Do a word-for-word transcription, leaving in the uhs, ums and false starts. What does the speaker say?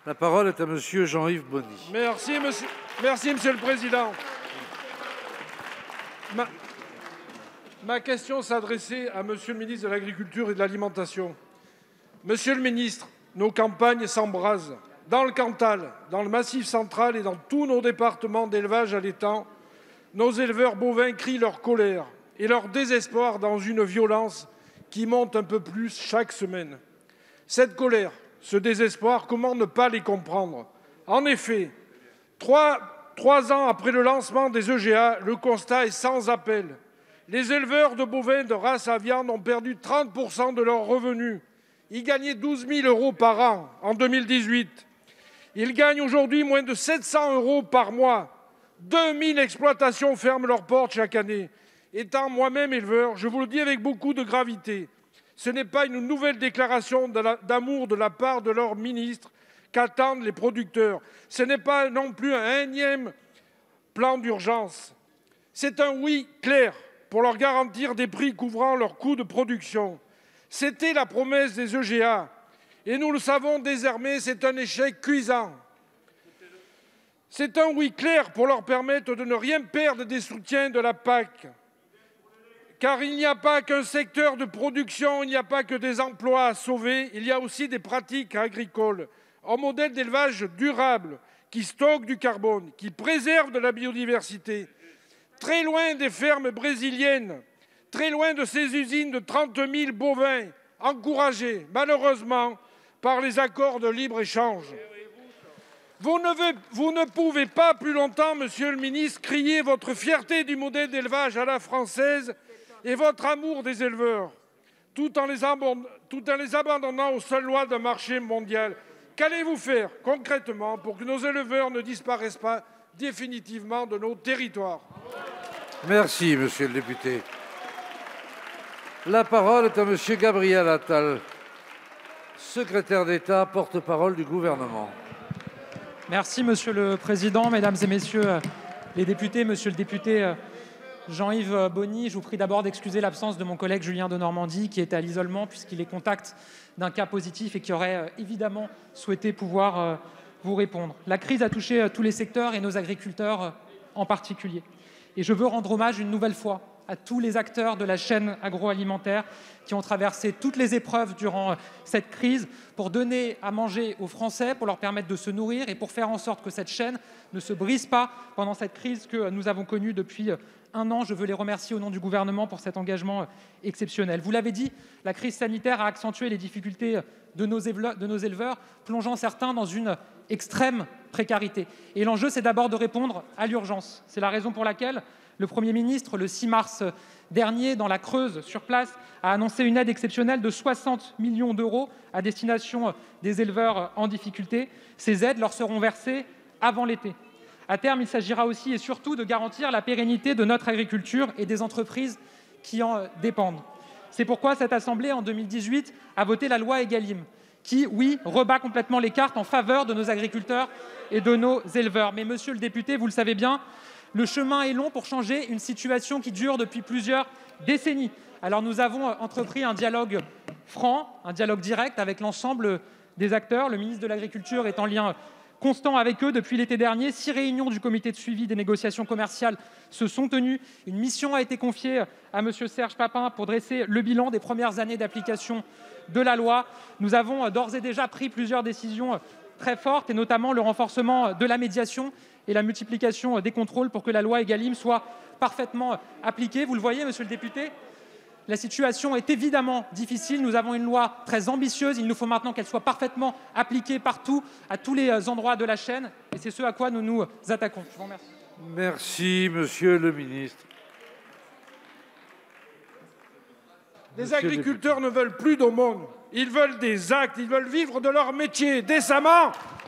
La parole est à Monsieur Jean-Yves Bony. Merci, monsieur, Merci, monsieur le Président. Ma, ma question s'adressait à Monsieur le ministre de l'Agriculture et de l'Alimentation. Monsieur le ministre, nos campagnes s'embrasent. Dans le Cantal, dans le Massif central et dans tous nos départements d'élevage allaitant, nos éleveurs bovins crient leur colère et leur désespoir dans une violence qui monte un peu plus chaque semaine. Cette colère, ce désespoir, comment ne pas les comprendre? En effet, trois, trois ans après le lancement des E G A, le constat est sans appel. Les éleveurs de bovins de race à viande ont perdu trente pour cent de leurs revenus. Ils gagnaient douze mille euros par an en deux mille dix-huit. Ils gagnent aujourd'hui moins de sept cents euros par mois. deux mille exploitations ferment leurs portes chaque année. Étant moi-même éleveur, je vous le dis avec beaucoup de gravité, ce n'est pas une nouvelle déclaration d'amour de la part de leur ministre qu'attendent les producteurs. Ce n'est pas non plus un énième plan d'urgence. C'est un oui clair pour leur garantir des prix couvrant leurs coûts de production. C'était la promesse des E G A. Et nous le savons désormais, c'est un échec cuisant. C'est un oui clair pour leur permettre de ne rien perdre des soutiens de la P A C. Car il n'y a pas qu'un secteur de production, il n'y a pas que des emplois à sauver, il y a aussi des pratiques agricoles, un modèle d'élevage durable, qui stocke du carbone, qui préserve de la biodiversité, très loin des fermes brésiliennes, très loin de ces usines de trente mille bovins, encouragées, malheureusement, par les accords de libre-échange. Vous ne, veux, vous ne pouvez pas plus longtemps, monsieur le ministre, crier votre fierté du modèle d'élevage à la française et votre amour des éleveurs, tout en les, tout en les abandonnant aux seules lois d'un marché mondial. Qu'allez-vous faire concrètement pour que nos éleveurs ne disparaissent pas définitivement de nos territoires? Merci, monsieur le député. La parole est à monsieur Gabriel Attal, secrétaire d'État, porte-parole du gouvernement. Merci, monsieur le président, mesdames et messieurs les députés, monsieur le député Jean-Yves Bony, je vous prie d'abord d'excuser l'absence de mon collègue Julien Denormandie, qui est à l'isolement puisqu'il est contact d'un cas positif et qui aurait évidemment souhaité pouvoir vous répondre. La crise a touché tous les secteurs et nos agriculteurs en particulier. Et je veux rendre hommage une nouvelle fois à tous les acteurs de la chaîne agroalimentaire qui ont traversé toutes les épreuves durant cette crise pour donner à manger aux Français, pour leur permettre de se nourrir et pour faire en sorte que cette chaîne ne se brise pas pendant cette crise que nous avons connue depuis un an. Je veux les remercier au nom du gouvernement pour cet engagement exceptionnel. Vous l'avez dit, la crise sanitaire a accentué les difficultés de nos éleveurs, de nos éleveurs, plongeant certains dans une extrême précarité. Et l'enjeu, c'est d'abord de répondre à l'urgence. C'est la raison pour laquelle le Premier ministre, le six mars dernier, dans la Creuse, sur place, a annoncé une aide exceptionnelle de soixante millions d'euros à destination des éleveurs en difficulté. Ces aides leur seront versées avant l'été. À terme, il s'agira aussi et surtout de garantir la pérennité de notre agriculture et des entreprises qui en dépendent. C'est pourquoi cette Assemblée, en deux mille dix-huit, a voté la loi Egalim, qui, oui, rebat complètement les cartes en faveur de nos agriculteurs et de nos éleveurs. Mais, monsieur le député, vous le savez bien, le chemin est long pour changer une situation qui dure depuis plusieurs décennies. Alors nous avons entrepris un dialogue franc, un dialogue direct avec l'ensemble des acteurs. Le ministre de l'Agriculture est en lien constant avec eux depuis l'été dernier. Six réunions du comité de suivi des négociations commerciales se sont tenues. Une mission a été confiée à M. Serge Papin pour dresser le bilan des premières années d'application de la loi. Nous avons d'ores et déjà pris plusieurs décisions très fortes, et notamment le renforcement de la médiation et la multiplication des contrôles pour que la loi Egalim soit parfaitement appliquée. Vous le voyez, monsieur le député, la situation est évidemment difficile. Nous avons une loi très ambitieuse. Il nous faut maintenant qu'elle soit parfaitement appliquée partout, à tous les endroits de la chaîne. Et c'est ce à quoi nous nous attaquons. Je vous remercie. Merci, monsieur le ministre. Les monsieur agriculteurs ne veulent plus d'aumône. Ils veulent des actes. Ils veulent vivre de leur métier décemment.